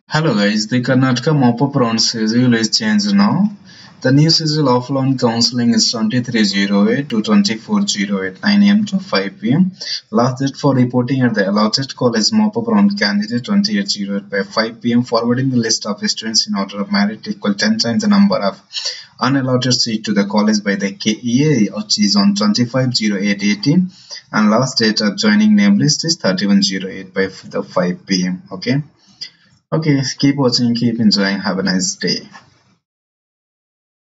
Hello guys, the Karnataka mop-up round schedule is changed now. The new schedule offline counseling is 2308 to 2408 9 am to 5 pm. Last date for reporting at the allotted college mop-up round candidate 2808 by 5 pm. Forwarding the list of students in order of merit equal 10 times the number of unallotted seat to the college by the KEA, which is on 250818, and last date of joining name list is 3108 by the 5 pm. Okay, keep watching, keep enjoying, have a nice day.